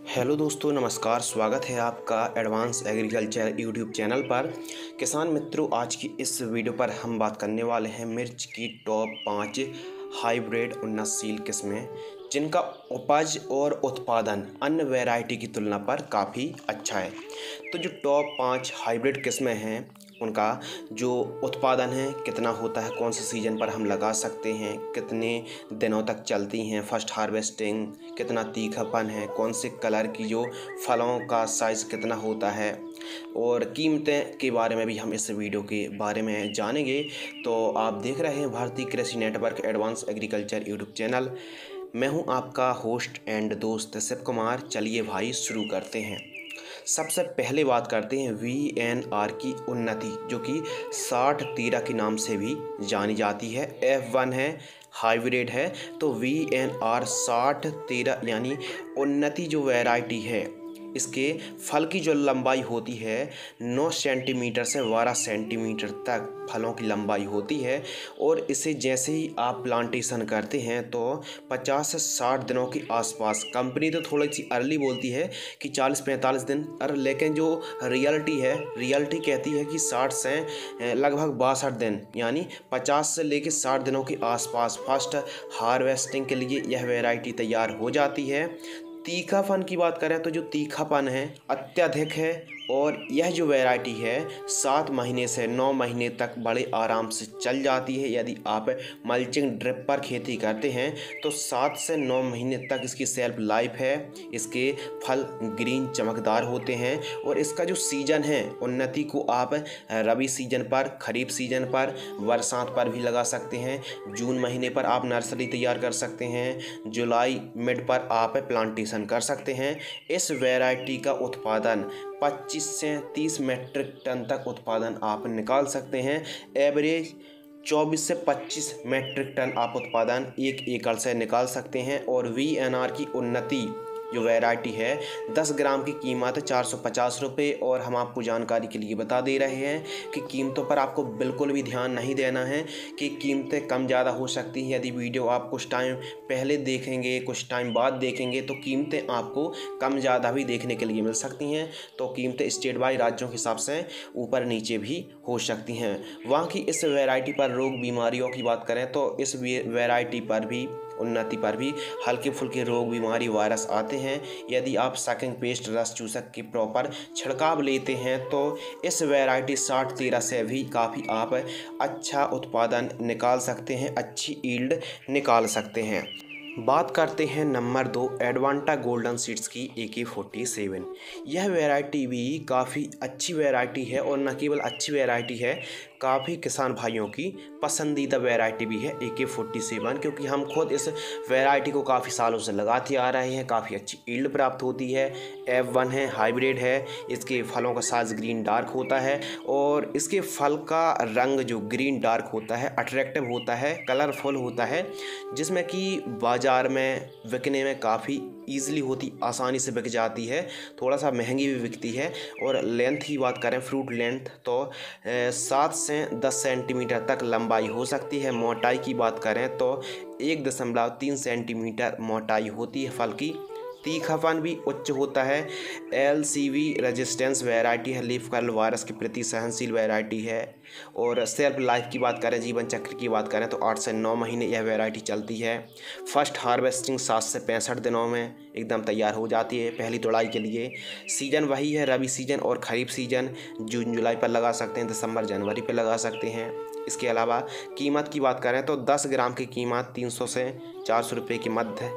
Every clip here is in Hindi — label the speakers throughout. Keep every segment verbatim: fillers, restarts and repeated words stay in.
Speaker 1: हेलो दोस्तों, नमस्कार। स्वागत है आपका एडवांस एग्रीकल्चर यूट्यूब चैनल पर। किसान मित्रों, आज की इस वीडियो पर हम बात करने वाले हैं मिर्च की टॉप पाँच हाइब्रिड उन्नतशील किस्में जिनका उपज और उत्पादन अन्य वैरायटी की तुलना पर काफ़ी अच्छा है। तो जो टॉप पाँच हाइब्रिड किस्में हैं उनका जो उत्पादन है कितना होता है, कौन से सीज़न पर हम लगा सकते हैं, कितने दिनों तक चलती हैं, फर्स्ट हार्वेस्टिंग, कितना तीखापन है, कौन से कलर की जो फलों का साइज़ कितना होता है और कीमतें के बारे में भी हम इस वीडियो के बारे में जानेंगे। तो आप देख रहे हैं भारतीय कृषि network advance agriculture YouTube channel. मैं हूं आपका होस्ट एंड दोस्त शिव कुमार। चलिए भाई शुरू करते हैं। सबसे पहले बात करते हैं वी एन आर की उन्नति, जो कि साठ तेरह के नाम से भी जानी जाती है। एफ वन है, हाइब्रिड है। तो वी एन आर साठ तेरह यानी उन्नति जो वैरायटी है, इसके फल की जो लंबाई होती है नौ सेंटीमीटर से बारह सेंटीमीटर तक फलों की लंबाई होती है। और इसे जैसे ही आप प्लांटेशन करते हैं तो पचास से साठ दिनों के आसपास, कंपनी तो थोड़ी सी अर्ली बोलती है कि चालीस पैंतालीस दिन, और लेकिन जो रियलिटी है रियलिटी कहती है कि साठ से लगभग बासठ दिन यानी पचास से लेकर साठ दिनों के आसपास फर्स्ट हार्वेस्टिंग के लिए यह वैरायटी तैयार हो जाती है। तीखापन की बात करें तो जो तीखापन है अत्यधिक है, और यह जो वैरायटी है सात महीने से नौ महीने तक बड़े आराम से चल जाती है। यदि आप मल्चिंग ड्रिप पर खेती करते हैं तो सात से नौ महीने तक इसकी सेल्फ लाइफ है। इसके फल ग्रीन चमकदार होते हैं, और इसका जो सीज़न है उन्नति को आप रबी सीजन पर, खरीफ सीजन पर, बरसात पर भी लगा सकते हैं। जून महीने पर आप नर्सरी तैयार कर सकते हैं, जुलाई मिड पर आप प्लांटेशन कर सकते हैं। इस वैरायटी का उत्पादन पच्चीस से तीस मीट्रिक टन तक उत्पादन आप निकाल सकते हैं। एवरेज चौबीस से पच्चीस मीट्रिक टन आप उत्पादन एक एकड़ से निकाल सकते हैं। और वी एन आर की उन्नति जो वैरायटी है दस ग्राम की कीमत चार सौ पचास रुपये। और हम आपको जानकारी के लिए बता दे रहे हैं कि कीमतों पर आपको बिल्कुल भी ध्यान नहीं देना है कि कीमतें कम ज़्यादा हो सकती हैं। यदि वीडियो आप कुछ टाइम पहले देखेंगे, कुछ टाइम बाद देखेंगे तो कीमतें आपको कम ज़्यादा भी देखने के लिए मिल सकती हैं। तो कीमतें स्टेट बाई राज्यों के हिसाब से ऊपर नीचे भी हो सकती हैं। वहाँ की इस वैरायटी पर रोग बीमारियों की बात करें तो इस वैरायटी पर भी, उन्नति पर भी हल्के फुल्के रोग बीमारी वायरस आते हैं। यदि आप सकिंग पेस्ट रस चूसक की प्रॉपर छिड़काव लेते हैं तो इस वैरायटी साठ तेरह से भी काफ़ी आप अच्छा उत्पादन निकाल सकते हैं, अच्छी ईल्ड निकाल सकते हैं। बात करते हैं नंबर दो एडवांटा गोल्डन सीड्स की ए के फोर्टी सेवन। यह वैरायटी भी काफ़ी अच्छी वैरायटी है, और न केवल अच्छी वैरायटी है, काफ़ी किसान भाइयों की पसंदीदा वैरायटी भी है ए के फोर्टी सेवन, क्योंकि हम खुद इस वैरायटी को काफ़ी सालों से लगाते आ रहे हैं। काफ़ी अच्छी ईल्ड प्राप्त होती है। एफ वन है, हाइब्रिड है। इसके फलों का साइज ग्रीन डार्क होता है, और इसके फल का रंग जो ग्रीन डार्क होता है अट्रैक्टिव होता है, कलरफुल होता है, जिसमें कि बाज़ार में बिकने में काफ़ी ईज़िली होती, आसानी से बिक जाती है। थोड़ा सा महंगी भी बिकती है। और लेंथ की बात करें, फ्रूट लेंथ, तो सात से दस सेंटीमीटर तक लंबाई हो सकती है। मोटाई की बात करें तो एक दशमलव तीन सेंटीमीटर मोटाई होती है फल की। तीखापन भी उच्च होता है। L C V resistance variety है, लीफ कर्ल वायरस के प्रति सहनशील वैरायटी है। और सेल्फ लाइफ की बात करें, जीवन चक्र की बात करें तो आठ से नौ महीने यह वैरायटी चलती है। फर्स्ट हार्वेस्टिंग सात से पैंसठ दिनों में एकदम तैयार हो जाती है पहली तोड़ाई के लिए। सीजन वही है रबी सीजन और खरीफ सीजन। जून जुलाई पर लगा सकते हैं, दिसंबर जनवरी पर लगा सकते हैं। इसके अलावा कीमत की बात करें तो दस ग्राम की कीमत तीन सौ से चार सौ रुपये की मध्य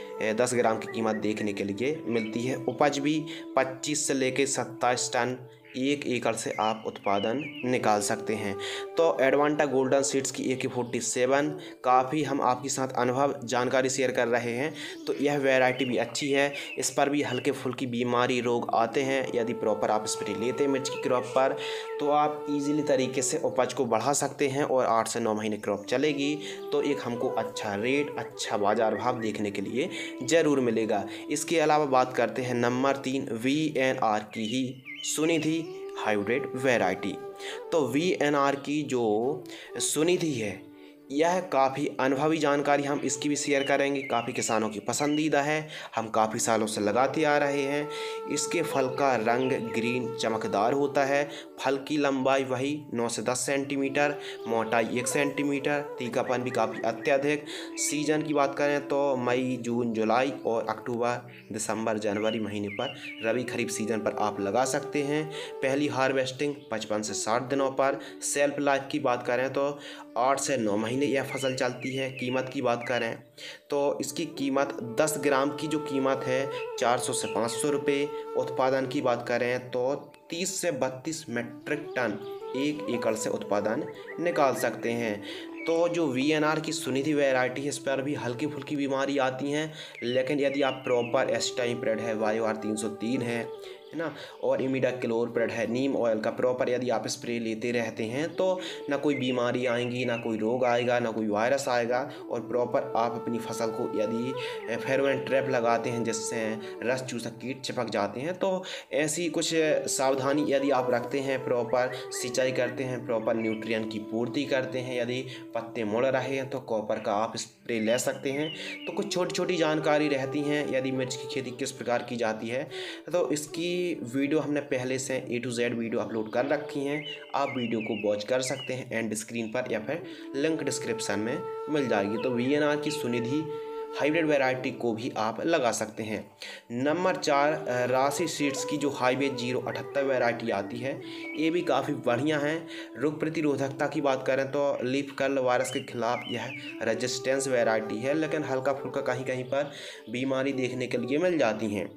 Speaker 1: दस ग्राम की कीमत देखने के लिए मिलती है। उपज भी पच्चीस से लेकर सत्ताईस टन एक एकड़ से आप उत्पादन निकाल सकते हैं। तो एडवांटा गोल्डन सीड्स की ए के फोर्टी सेवन काफ़ी हम आपके साथ अनुभव जानकारी शेयर कर रहे हैं। तो यह वैरायटी भी अच्छी है। इस पर भी हल्के फुल्की बीमारी रोग आते हैं। यदि प्रॉपर आप स्प्रे लेते हैं मिर्च की क्रॉप पर तो आप इजीली तरीके से उपज को बढ़ा सकते हैं, और आठ से नौ महीने क्रॉप चलेगी तो एक हमको अच्छा रेट, अच्छा बाजार भाव देखने के लिए ज़रूर मिलेगा। इसके अलावा बात करते हैं नंबर तीन वी एन आर की ही सुनिधि हाइब्रिड वैरायटी। तो वी एन आर की जो सुनिधि है यह काफ़ी अनुभवी जानकारी हम इसकी भी शेयर करेंगे, काफ़ी किसानों की पसंदीदा है, हम काफ़ी सालों से लगाते आ रहे हैं। इसके फल का रंग ग्रीन चमकदार होता है। फल की लंबाई वही नौ से दस सेंटीमीटर, मोटाई एक सेंटीमीटर, तीखापन भी काफ़ी अत्यधिक। सीजन की बात करें तो मई जून जुलाई और अक्टूबर दिसंबर जनवरी महीने पर रबी खरीफ सीजन पर आप लगा सकते हैं। पहली हार्वेस्टिंग पचपन से साठ दिनों पर। सेल्फ लाइफ की बात करें तो आठ से नौ महीने यह फसल चलती है। कीमत की बात करें तो इसकी कीमत दस ग्राम की जो कीमत है चार सौ से पाँच सौ रुपये। उत्पादन की बात करें तो तीस से बत्तीस मीट्रिक टन एक एकड़ से उत्पादन निकाल सकते हैं। तो जो वी एन आर की सुनिधि वैरायटी है इस पर भी हल्की फुल्की बीमारी आती हैं, लेकिन यदि आप प्रॉपर एस्टाइमप्रेड है, वायो आर तीन सौ तीन है है ना, और इमिडाक्लोप्रिड है, नीम ऑयल का प्रॉपर यदि आप स्प्रे लेते रहते हैं तो ना कोई बीमारी आएंगी, ना कोई रोग आएगा, ना कोई वायरस आएगा। और प्रॉपर आप अपनी फसल को यदि फेरोमोन ट्रैप लगाते हैं जिससे रस चूसक कीट चिपक जाते हैं, तो ऐसी कुछ सावधानी यदि आप रखते हैं, प्रॉपर सिंचाई करते हैं, प्रॉपर न्यूट्रिएंट की पूर्ति करते हैं, यदि पत्ते मुड़ रहे हैं तो कॉपर का आप स्प्रे ले सकते हैं। तो कुछ छोटी छोटी जानकारी रहती हैं यदि मिर्च की खेती किस प्रकार की जाती है। तो इसकी वीडियो हमने पहले से A to Z video upload कर रखी हैं, आप वीडियो को वॉच कर सकते हैं एंड स्क्रीन पर या फिर लिंक डिस्क्रिप्शन में मिल जाएगी। तो वी एन आर की सुनिधि हाइब्रिड वैरायटी को भी आप लगा सकते हैं। नंबर चार, राशि सीड्स की जो हाईब्रिड जीरो अठहत्तर वैरायटी आती है, ये भी काफ़ी बढ़िया है। रोग प्रतिरोधकता की बात करें तो लीफ कर्ल वायरस के खिलाफ यह रेजिस्टेंस वैरायटी है, लेकिन हल्का फुल्का कहीं कहीं पर बीमारी देखने के लिए मिल जाती हैं।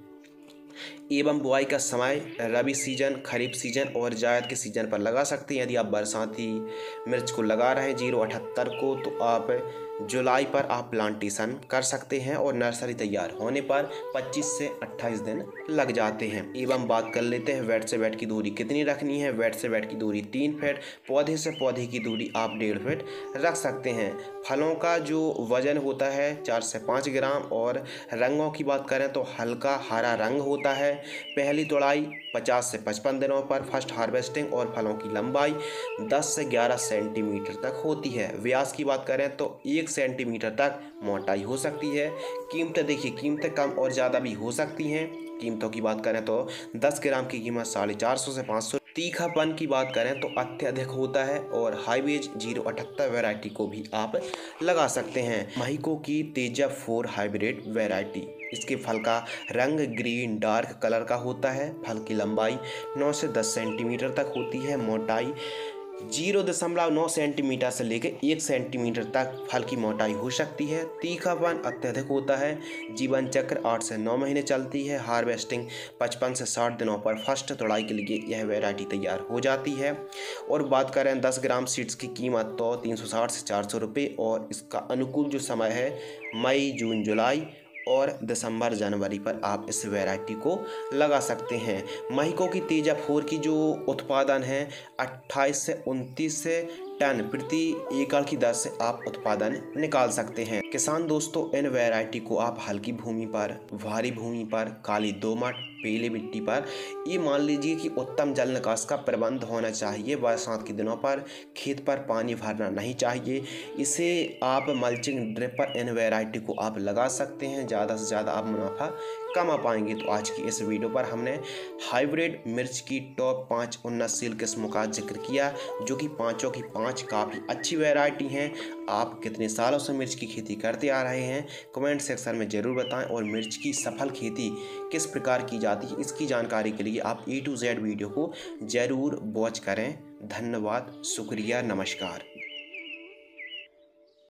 Speaker 1: एवं बुआई का समय रबी सीजन, खरीफ सीजन और जायद के सीजन पर लगा सकते हैं। यदि आप बरसाती मिर्च को लगा रहे हैं जीरो अठहत्तर को, तो आप जुलाई पर आप प्लांटेशन कर सकते हैं और नर्सरी तैयार होने पर पच्चीस से अट्ठाईस दिन लग जाते हैं। एवं बात कर लेते हैं वेट से वेट की दूरी कितनी रखनी है। वेट से वेट की दूरी तीन फीट, पौधे से पौधे की दूरी आप डेढ़ फीट रख सकते हैं। फलों का जो वजन होता है चार से पाँच ग्राम और रंगों की बात करें तो हल्का हरा रंग होता है। पहली तोड़ाई पचास से पचपन दिनों पर फर्स्ट हार्वेस्टिंग और फलों की लंबाई दस से ग्यारह सेंटीमीटर तक होती है। व्यास की बात करें तो एक सेंटीमीटर तक मोटाई हो सकती है। कीमतें देखिए, कीमतें कम और ज़्यादा भी हो सकती हैं। कीमतों की बात करें तो दस ग्राम की कीमत साढ़े चार सौ से पाँच सौ। तीखापन की बात करें तो अत्यधिक होता है और हाईब्रिड जीरो अठहत्तर वैरायटी को भी आप लगा सकते हैं। महिको की तेजा फोर हाइब्रिड वैरायटी, इसके फल का रंग ग्रीन डार्क कलर का होता है। फल की लंबाई नौ से दस सेंटीमीटर तक होती है। मोटाई जीरो दशमलव नौ सेंटीमीटर से लेकर एक सेंटीमीटर तक फल की मोटाई हो सकती है। तीखापन अत्यधिक होता है। जीवन चक्र आठ से नौ महीने चलती है। हार्वेस्टिंग पचपन से साठ दिनों पर फर्स्ट तोड़ाई के लिए यह वैरायटी तैयार हो जाती है। और बात करें दस ग्राम सीड्स की कीमत तो तीन सौ साठ से चार सौ रुपये और इसका अनुकूल जो समय है मई जून जुलाई और दिसंबर जनवरी पर आप इस वैरायटी को लगा सकते हैं। महिको की तेजा फोर की जो उत्पादन है अट्ठाईस से उनतीस से टन प्रति एकड़ की दर से आप उत्पादन निकाल सकते हैं। किसान दोस्तों, इन वैरायटी को आप हल्की भूमि पर, भारी भूमि पर, काली दोमट, पीली मिट्टी पर, ये मान लीजिए कि उत्तम जल निकास का प्रबंध होना चाहिए। बरसात के दिनों पर खेत पर पानी भरना नहीं चाहिए। इसे आप मल्चिंग ड्रिप पर इन वैरायटी को आप लगा सकते हैं, ज़्यादा से ज़्यादा आप मुनाफा कमा पाएंगे। तो आज की इस वीडियो पर हमने हाइब्रिड मिर्च की टॉप पाँच उन्नतशील किस्मों का जिक्र किया, जो कि पाँचों की पाँच काफ़ी अच्छी वैरायटी हैं। आप कितने सालों से मिर्च की खेती करते आ रहे हैं कमेंट सेक्शन में ज़रूर बताएं, और मिर्च की सफल खेती किस प्रकार की जाती है इसकी जानकारी के लिए आप ए टू जेड वीडियो को ज़रूर वॉच करें। धन्यवाद, शुक्रिया, नमस्कार।